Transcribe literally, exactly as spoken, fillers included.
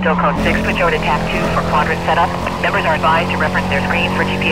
still code six, switch over to tab two for quadrant setup. Members are advised to reference their screens for G P S.